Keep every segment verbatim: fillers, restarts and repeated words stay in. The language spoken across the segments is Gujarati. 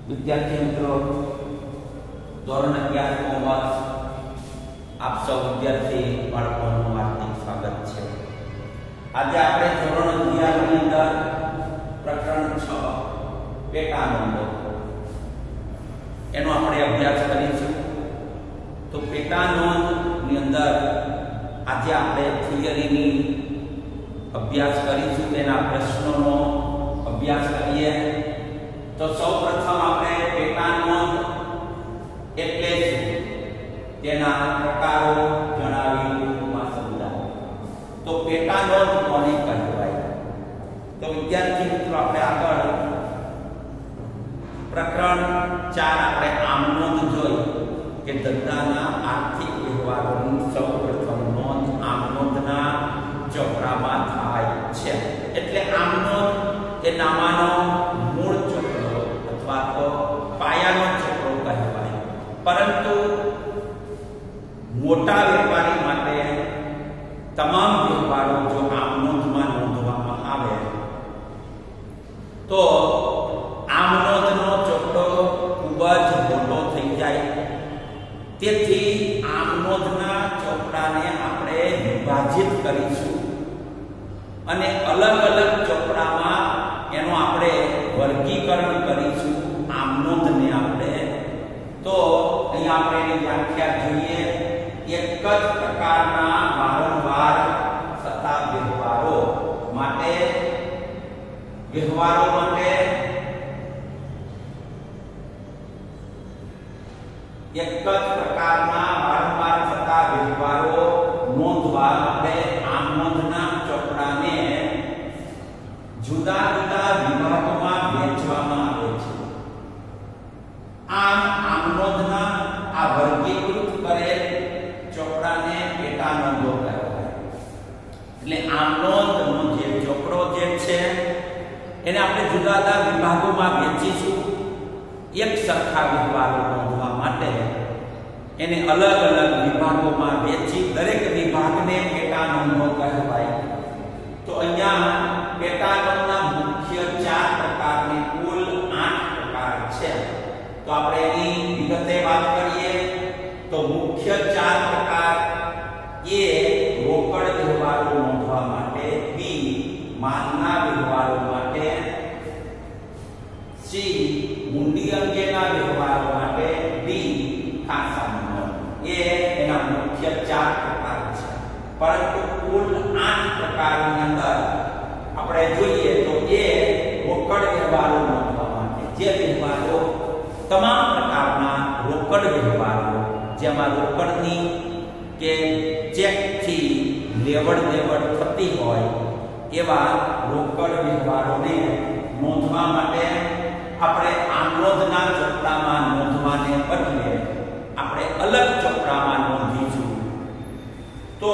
विद्यार्थी मित्रों धोरण अगियार कॉमर्स आप सब विद्यार्थी बाळकोનું हार्दिक स्वागत है। आज આપણે ધોરણ અગિયાર ની અંદર પ્રકરણ છ પેટા નોંધો એનો આપણે અભ્યાસ કરીશું। તો પેટા નોંધ ની અંદર આજે આપણે થિયરીની અભ્યાસ કરીશું, તેના પ્રશ્નોનો અભ્યાસ કરીએ। तो સૌપ્રથમ આપણે પેટા નોંધ એટલે શું તેના પ્રકારો જણાવી ટૂંકમાં સમજાવો। તો પેટા નોંધ કોને કહેવાય? તો વિદ્યાર્થી મિત્રો આપણે આગળ પ્રકરણ ચાર આપણે આમ નોંધ જોઈ કે ધંધાના આર્થિક વ્યવહારોની સૌપ્રથમ નોંધ આમ નોંધના ચોપડામાં થાય છે। એટલે આમ નોંધ એ નામાનો મૂળ ચોપડો અથવા તો પાયાનો ચોપડો કહેવાય। પરંતુ મોટા વેપારી માટે તમામ વ્યવહારો જો આમ નોંધમાં નોંધવામાં આવે તો આમ નોંધનો ચોપડો ખૂબ જ મોટો થઈ જાય। તેથી આમ નોંધના ચોપડાને આપણે વિભાજિત કરીશું અને અલગ અલગ ચોપડામાં એનો આપણે વર્ગીકરણ કરીશું આમ નોંધને આપણે। તો અહીં આપણે એની વ્યાખ્યા જોઈએ। એક જ પ્રકારના વારંવાર થતા વ્યવહારો માટે વ્યવહારો માટે એક જ પ્રકારના વારંવાર થતા વ્યવહારો નોંધવા માટે આમ નોંધના ચોપડાને જુદા જુદા વિભાગોમાં વહેંચવામાં આવે છે। આમ આમ નોંધના આ વર્ગીકૃત કરેલ ચોપડાને પેટા નોંધો કહેવાય। એટલે આમ નોંધનો જે ચોપડો જે છે એને આપણે જુદા જુદા વિભાગોમાં વહેંચીશું। એક સરખા વ્યવહારો નોંધવા માટે એને અલગ અલગ વિભાગોમાં વહેંચી દરેક વિભાગને પેટા નોંધો કહેવાય। તો અહીંયા પેટા નોંધના મુખ્ય ચાર પ્રકારની કુલ આઠ પ્રકાર છે। તો આપણે એની વિગતે વાત કરીએ તો મુખ્ય ચાર પ્રકાર એ રોકડ વ્યવહારો નોંધવા માટે, બી માલના વ્યવહારો માટે, સી હુંડી અંગેના વ્યવહારો માટે, ડી ખાતાની નોંધ। એ એના મુખ્ય ચાર પ્રકાર છે। પરંતુ કુલ આઠ પ્રકારની અંદર આપણે જોઈએ તો એ રોકડ વ્યવહારો નોંધવા માટે, જે વ્યવહારો તમામ પ્રકારના રોકડ વ્યવહારો જેમાં રોકડની કે ચેકથી લેવડ દેવડ થતી હોય એવા રોકડ વ્યવહારોને નોંધવા માટે આપણે આમ નોંધના ચોપડામાં નોંધવાને બદલે આપણે અલગ ચોપડામાં નોંધીશું। તો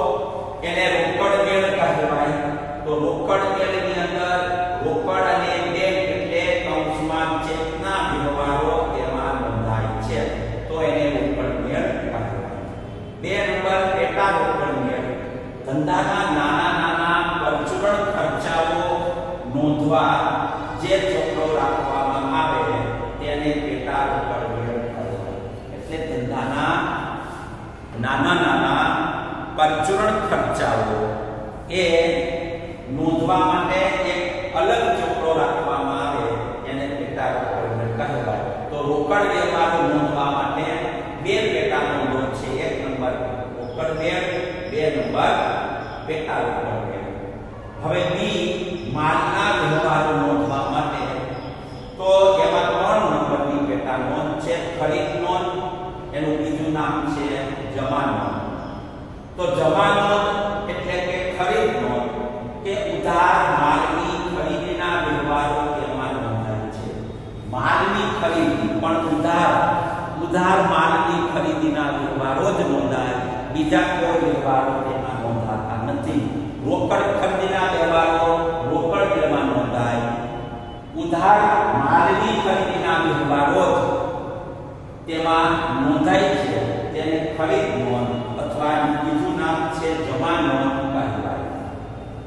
એને રોકડ મેળ કહેવાય। તો રોકડ મેળની અંદર રોકડ અને બેંક એટલે કૌંસમાં ચેકના વ્યવહારો એમાં નોંધાય છે। તો એને રોકડ મેળ કહેવાય। બે નંબર પેટા રોકડ મેળ। ધંધાના નાના નાના પરચુરણ ખર્ચાઓ નોંધવા જે ચોપડો રાખવામાં આવે તેને પેટા રોકડ મેળ કહેવાય। એટલે ધંધાના નાના નાના પરચુરણ ખર્ચાઓ એ નોંધવા માટે એક અલગ ચોપડો રાખવામાં આવે એને પેટા રોકડ મેળ કહેવાય। તો રોકડ વ્યવહારો નોંધવા માટે બે પેટા નોંધો છે। એક નંબર રોકડ મેળ, બે નંબર પેટા રોકડ મેળ। હવે બી માલના વ્યવહારો નોંધવા માટે તો એમાં ત્રણ નંબરની પેટા નોંધ છે। ખરીદ નોંધ, એનું બીજું નામ છે જમા નોંધ। તો જમા નોંધ એટલે કે ખરીદ નોંધ કે ઉધાર માલની ખરીદીના વ્યવહારો એમાં નોંધાય છે। માલની ખરીદી પણ ઉધાર ઉધાર માલની ખરીદીના વ્યવહારો જ નોંધાય, બીજા કોઈ વ્યવહારો એમાં નોંધાતા નથી। રોકડ ખરીદીના વ્યવહારો રોકડ એમાં નોંધાય, ઉધાર માલની ખરીદીના વ્યવહારો જ તેમાં નોંધાય છે, તેને ખરીદ નોંધ અથવા બીજું નામ છે જમા નોંધ કહેવાય।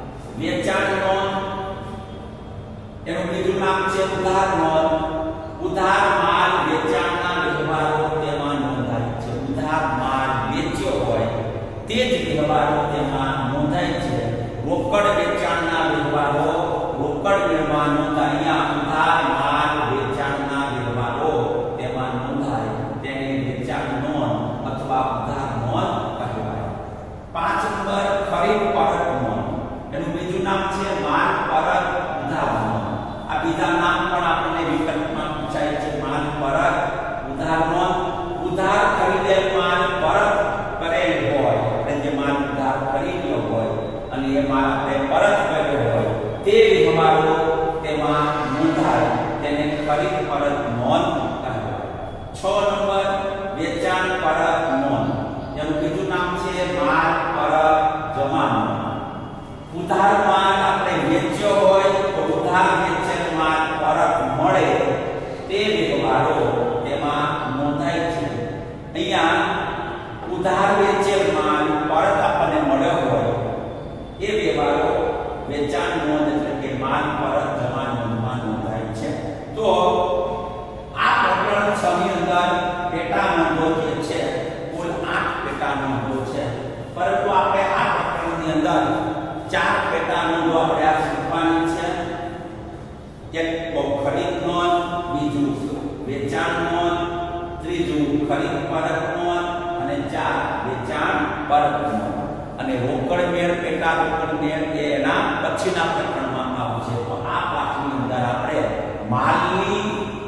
વેચાણ નોંધ એનું બીજું નામ છે ઉધાર નોંધ। ઉધાર માલ વેચાણના વ્યવહારો તેમાં નોંધાય છે. ઉધાર માલ વેચ્યો હોય તે જ વ્યવહારો તેમાં નોંધાય છે. રોકડ વેચાણના વ્યવહારો રોકડ વ્યવહાર નોંધાય. અહીંયા ઉધાર માલ વેચાણના વ્યવહારો તેમાં નોંધાય તેને વેચાણ નોંધ અથવા ઉધાર નોંધ કહેવાય. પાંચ નંબર ખરીદ પરત નોંધ. એનું બીજું નામ છે માલ પરત ઉધાર નોંધ. આ બીજા નામ પણ આપણને વિકલ્પમાં પૂછાય છે. માલ પરત ઉધાર નોંધ. ઉધાર ખરીદેલ માલ પરત કરેલ હોય, આપણે જે માલ ઉધાર ખરીદ્યો હોય અને એ માલ આપણે પરત કર્યો હોય તે વ્યવહારો તેમાં નોંધાય તેને ખરીદ પરત નોંધ કહેવાય. છ નંબર વેચાણ પરત નોંધ. એનું બીજું નામ છે માલ પરત જમા નોંધ. ઉધાર માલ આપણે વેચ્યો હોય તો ઉધાર વેચેલ માલ પરત મળે તે વ્યવહારો તેમાં નોંધાય છે. અહીંયા ઉધાર વેચેલ માલ પરત આપણને મળ્યો હોય એ વ્યવહારો વેચાણ નોંધ એટલે કે માલ પરત જમા નોંધમાં નોંધાય છે. તો આ પ્રકરણ છ ની અંદર પેટા નોંધો જે છે કુલ આઠ પેટા નોંધો છે, પરંતુ આપણે આ પ્રકરણની અંદર ચાર પેટા નોંધો આપણે આ શીખવાની છે. એક ખરીદ નોંધ, બીજું વેચાણ નોંધ, ત્રીજું ખરીદ પરત નોંધ અને ચાર વેચાણ પરત નોંધ. અને રોકડ મેળ પેટા રોકડ મેળ એ એના પછીના પ્રકરણમાં આવશે. તો આ પાઠની અંદર આપણે માલની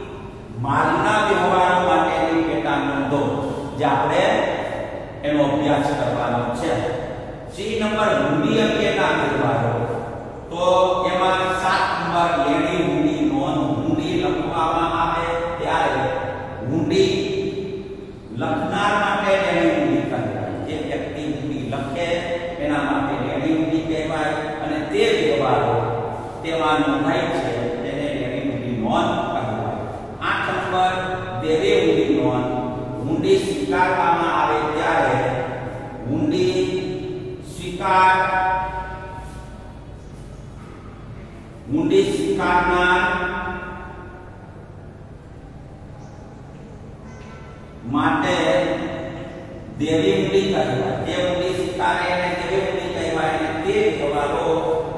માલના વ્યવહારો માટેની પેટા નોંધો જે આપણે એનો અભ્યાસ કરવાનો છે. સી નંબર હુંડી અંગેના વ્યવહારો. તો એમાં સાત નંબર લેણી હુંડી નોંધ. હુંડી લખવામાં આવે ત્યારે હુંડી લખનાર માટે લેણી હુંડી કહેવાય. જે વ્યક્તિ હુંડી લખે એના માટે લેણી હુંડી કહેવાય અને તે વ્યવહારો તેમાં નોંધાય છે તેને લેણી હુંડી નોંધ કહેવાય. આઠ નંબર દેવે હુંડી નોંધ. હુંડી સ્વીકારવામાં આવે ત્યારે હુંડી સ્વીકાર હુંડી સ્વીકારનાર માટે દેવી હુંડી કહેવાય. તે હુંડી સ્વીકારે એને દેવી હુંડી કહેવાય અને તે વ્યવહારો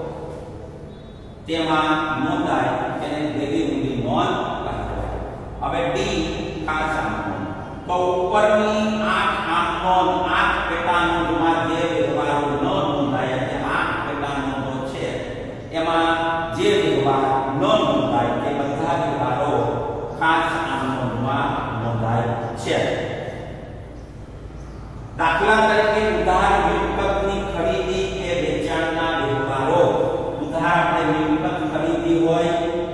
તેમાં નોંધાય તેને દેવી હુંડી નોંધ કહેવાય. હવે ડી ખાસ નોંધ. તો ઉપરની આઠ આઠ નોંધ આઠ પેટા નોંધમાં જે વ્યવહારો ન નોંધાય તે આઠ પેટા નોંધો છે એમાં જે વ્યવહાર ન નોંધાય તે બધા વ્યવહારો ખાસ આ નોંધમાં નોંધાય છે. દાખલા તરીકે ઉધાર મિલકતની ખરીદી કે વેચાણના વ્યવહારો. ઉધાર આપણે મિલકત ખરીદી હોય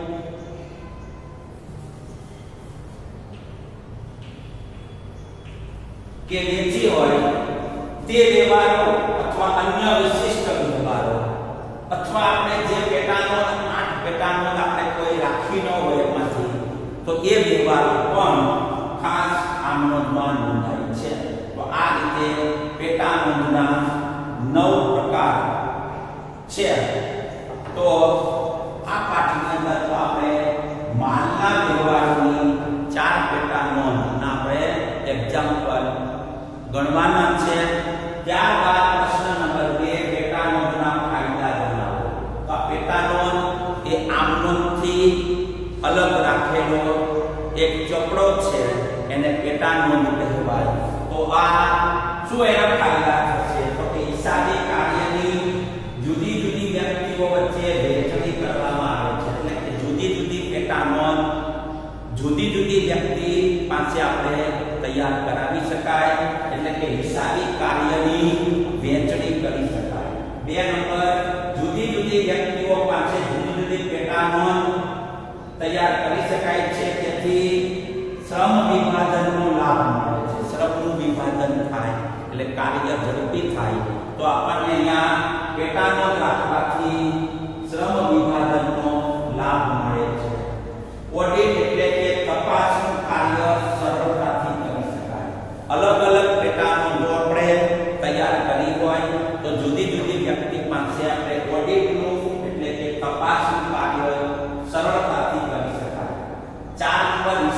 કે વેચી હોય તે વ્યવહારો અથવા અન્ય વિશિષ્ટ વ્યવહારો અથવા આપણે જે પેટાનો આઠ પેટાનો આપણે કોઈ રાખી ન હોય એમાંથી તો એ વ્યવહારો પણ ખાસ આ નોંધમાં નોંધાય છે. તો આ રીતે પેટા નોંધના નવ પ્રકાર છે. તો આ પાઠની અંદર તો આપણે માલના વ્યવહારોની ચાર પેટા નોંધના આપણે એક્ઝામ્પલ ગણવાના છે. ત્યારબાદ પ્રશ્ન નંબર બે પેટા નોંધના ફાયદા જણાવો. તો આ પેટા નોંધ એ આમ નોંધથી અલગ રાખેલો એક ચોપડો છે એને પેટા નોંધ કહેવાય. તો આ શું એના ફાયદા થશે? તો કે હિસાબી કાર્યની જુદી જુદી વ્યક્તિઓ વચ્ચે વહેંચણી કરવામાં આવે છે. એટલે કે જુદી જુદી પેટા નોંધ જુદી જુદી વ્યક્તિ પાસે આપણે તૈયાર કરાવી શકાય. એટલે કે હિસાબી કાર્યની વહેંચણી કરી શકાય. બે નંબર જુદી જુદી વ્યક્તિઓ પાસે જુદી જુદી પેટા નોંધ તૈયાર કરી શકાય છે. તેથી શ્રમ વિભાજનનો લાભ મળે છે. શ્રમનું વિભાજન થાય એટલે કાર્ય ઝડપી થાય. તો આપણને અહીંયા પેટા નોંધ રાખવાથી શ્રમ વિભાજનનો લાભ મળે છે. ઓડિટ એટલે કે તપાસનું કાર્ય સરળતાથી કરી શકાય. અલગ અલગ પેટા નોંધો આપણે તૈયાર કરી હોય તો જુદી જુદી વ્યક્તિ પાસે આપણે ઓડિટનું એટલે કે તપાસનું કાર્ય સરળતાથી કરી શકાય. ચાર નંબર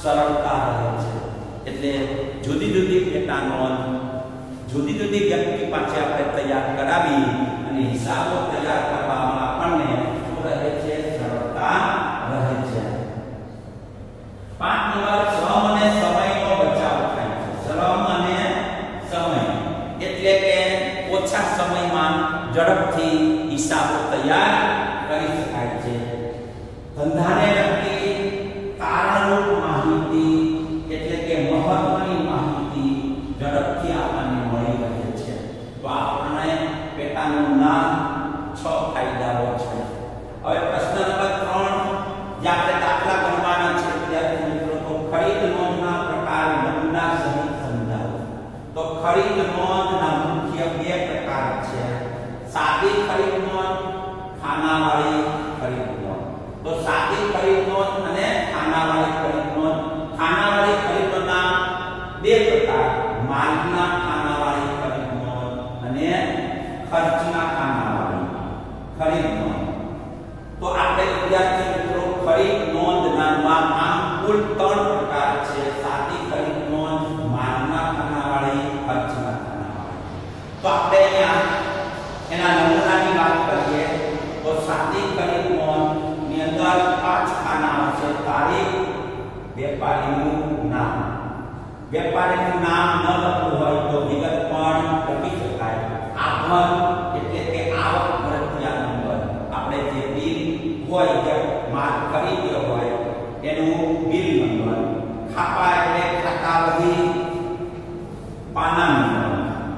સરળતા રહે છે. એટલે જુદી જુદી પેટા નોંધ જુદી જુદી વ્યક્તિ પાસે આપણે તૈયાર કરાવી અને હિસાબો તૈયાર કરવામાં આપણને શું રહે છે? સરળતા રહે છે. પાંચ નંબર શ્રમ અને સમયનો બચાવ થાય છે. શ્રમ અને સમય એટલે કે ઓછા સમયમાં ઝડપથી હિસાબો તૈયાર કરી શકાય છે. ધંધાને લગતી કારણરૂપ માહિતી એટલે કે મહત્વની માહિતી ઝડપથી આપણને મળી રહે છે. તો આપણે પેટાનું નામ છ ફાયદાઓ છે. હવે પ્રશ્ન નંબર ત્રણ જે આપણે દાખલા ગણવાના છે વિદ્યાર્થી મિત્રો, તો ખરીદ નોંધના પ્રકાર નમૂના સહિત સમજાવો. તો ખરીદ નોંધના મુખ્ય બે પ્રકાર છે. સાદી ખરીદ નોંધ, ખાનાવાળી ખરીદ નોંધ. તો સાદી ખરીદ નોંધ અને ખાનાવાળી ખરીદ નોંધ. ખાનાવાળી ખરીદ નોંધના બે પ્રકાર, માલના ખાનાવાળી ખરીદ નોંધ અને ખર્ચના ખાનાવાળી ખરીદ નોંધ. તો આપણે વિદ્યાર્થી મિત્રો ખરીદ નોંધના આમ કુલ ત્રણ પ્રકાર છે. સાદી ખરીદ નોંધ, માલના ખાનાવાળી, ખર્ચના ખાનાવાળી. તો આપણે અહીંયા એના નમૂનાની વાત કરીએ તો સાદી ખરીદ નોંધ ની અંદર પાંચ ખાના આવશે. તારીખ, વેપારીનું નામ. વેપારીનું નામ ન લખવું હોય તો વિગત પણ લખી શકાય. આવક એટલે કે આવક ભરતિયા નંબર. આપણે જે બિલ હોય જે માલ ખરીદ્યો હોય એનું બિલ નંબર. ખાપા એટલે ખાતા વહી પાના નંબર.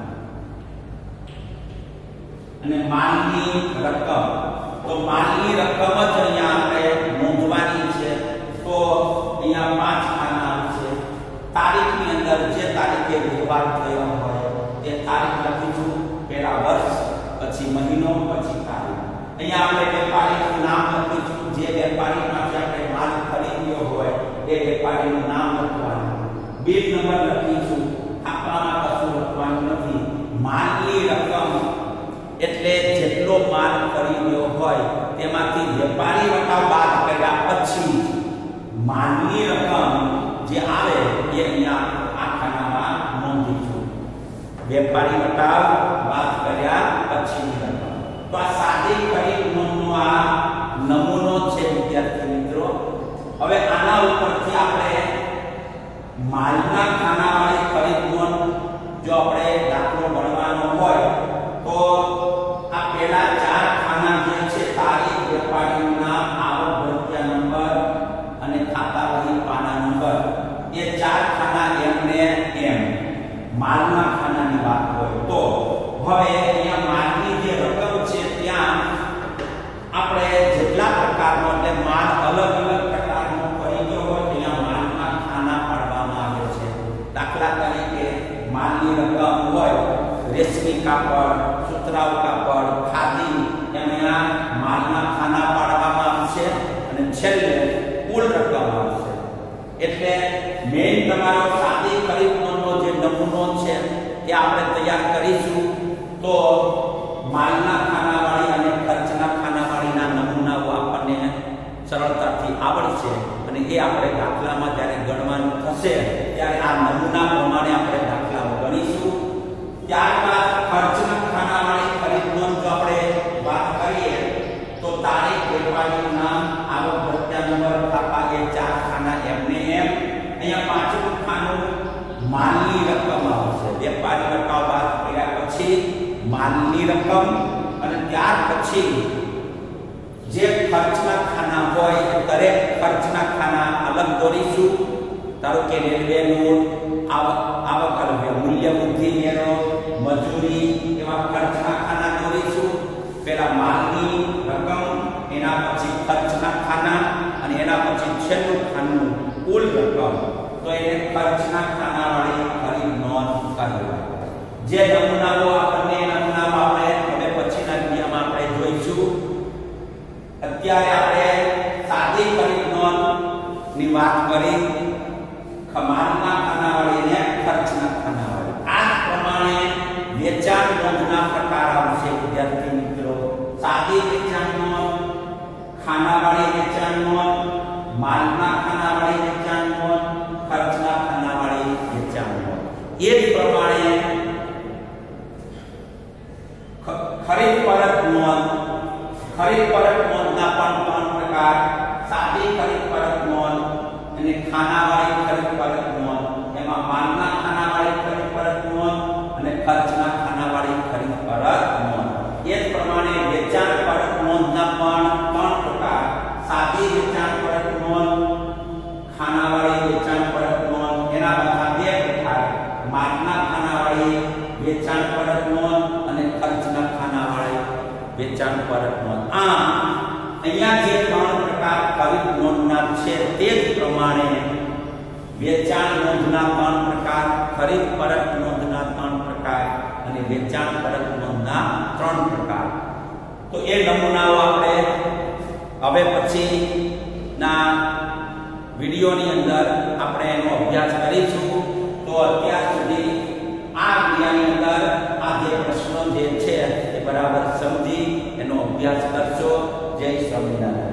અને માલની રકમ, તો માલની રકમ જ અહીંયા આપણે નોંધવાની છે. તો અહીંયા પાંચ ખાના આવશે. તારીખની અંદર જે તારીખે વ્યવહાર થયો હોય તે તારીખ લખીશું. પહેલા વર્ષ, પછી મહિનો, પછી તારીખ. અહીંયા આપણે વેપારીનું નામ લખીશું. જે વેપારી પાસે આપણે માલ ખરીદ્યો હોય એ વેપારીનું નામ લખવાનું. બિલ નંબર લખીશું. ખાતામાં કશું લખવાનું નથી. માલની રકમ એટલે જેટલો માલ ખરીદ્યો હોય તેમાંથી વેપારી વટાવ બાદ કર્યા પછી માલની રકમ જે આવે એ અહીંયા આ ખાનામાં નોંધીશું. વેપારી વટાવ બાદ કર્યા પછીની રકમ. તો આ સાદી ખરીદ નોંધનો આ નમૂનો છે વિદ્યાર્થી મિત્રો. હવે આના ઉપરથી આપણે માલના ખાનાવાળી ખરીદ નોંધ જો આપણે દાખલો ગણવાનો હોય તો આ પહેલા ચાર ખાના જે છે તારીખ, વેપારીનું નામ, આવક ભરતિયા નંબર અને ખાતા વહી પાના નંબર, એ ચાર ખાના એમને એમ માલના ખાનાની વાત હોય તો હવે અહીંયા માલની જે રકમ છે ત્યાં આપણે જેટલા પ્રકારનો એટલે માલ અલગ અલગ પ્રકારનો ખરીદ્યો હોય ત્યાં માલના ખાના પાડવામાં આવે છે. દાખલા તરીકે માલની રકમ હોય રેશમી કાપડ, સુતરાઉ કાપડ, ખાદી, એમાં માલના ખાના પાડવામાં આવશે અને છેલ્લે કુલ રકમ આવશે. એટલે મેઇન તમારો સાદી ખરીદ નોંધનો જે નમૂનો છે એ આપણે તૈયાર કરીશું. તો માલના ખાનાવાળી અને ખર્ચના ખાનાવાળીના નમૂનાઓ આપણને સરળતાથી આવડશે અને એ આપણે દાખલામાં જ્યારે ગણવાનું થશે ત્યારે આ નમૂના પ્રમાણે આપણે દાખલાઓ ગણીશું. ત્યારબાદ ખર્ચના ખાનાવાળી ખરીદ નોંધ જો આપણે વાત કરીએ તો તારીખ, વેપારીનું નામ, આવક ભરતિયા નંબર, ખાપા, એ ચાર ખાના એમને એમ. અહીંયા પાંચમું ખાનું માલની રકમ આવશે. વેપારી વટાવ બાદ કર્યા પછી માલની રકમ અને ત્યાર પછી જે ખર્ચના ખાના હોય દરેક ખર્ચના ખાના અલગ દોરીશું. ધારો કે રેલવેનું આવક આવક મૂલ્ય વૃદ્ધિ વેરો, મજૂરી, એવા ખર્ચના ખાના દોરીશું. પહેલા માલની રકમ, એના પછી ખર્ચના ખાના અને એના પછી છેલ્લું ખાનું કુલ રકમ. તો એને ખર્ચના ખાનાવાળી ખરીદ નોંધ કહેવાય. જે નમૂનાઓ આપણને નમૂનાઓ આપણે હવે પછીના વિડિયોમાં આપણે જોઈશું. અત્યારે આપણે સાદી ખરીદ નોંધની વાત કરી. માલના ખાનાવાળી અને ખર્ચના ખાનાવાળી. આ પ્રમાણે વેચાણ નોંધના પ્રકાર આવશે વિદ્યાર્થી મિત્રો. સાદી વેચાણ નોંધ, ખાનાવાળી વેચાણ નોંધ, માલના ખાનાવાળી વેચાણ નોંધ ખરીદ પરત નોંધના પણ ત્રણ પ્રકાર, સાદી ખરીદ પરત નોંધ અને ખાનાવાળી ખરીદ પરત નોંધ. એમાં માલના ખાનાવાળી ખરીદ પરત નોંધ અને ખર્ચના ખાનાવાળી ખરીદ પરત નોંધ. એ જ પ્રમાણે વેચાણ પરત નોંધના પણ ત્રણ પ્રકાર, સાદી વેચાણ પરત નોંધ, ખાનાવાળી વેચાણ પરત નોંધ. એના બધા બે પ્રકાર, માલના ખાનાવાળી વેચાણ પરત નોંધ અને ખર્ચના ખાનાવાળી વેચાણ પરત નોંધ. આમ અહીંયા જે ત્રણ પ્રકાર ખરીદ નોંધના છે તે જ પ્રમાણે વેચાણ નોંધના ત્રણ પ્રકાર, ખરીદ પરત નોંધના ત્રણ પ્રકાર અને વેચાણ પરત નોંધના ત્રણ પ્રકાર. તો એ નમૂનાઓ આપણે હવે પછીના વિડિયોની અંદર આપણે એનો અભ્યાસ કરીશું. તો અત્યાર સુધી આ વિડિયોની અંદર આ જે પ્રશ્નો જે છે એ બરાબર સમજી એનો અભ્યાસ કરશો. જય સ્વામિનારાયણ.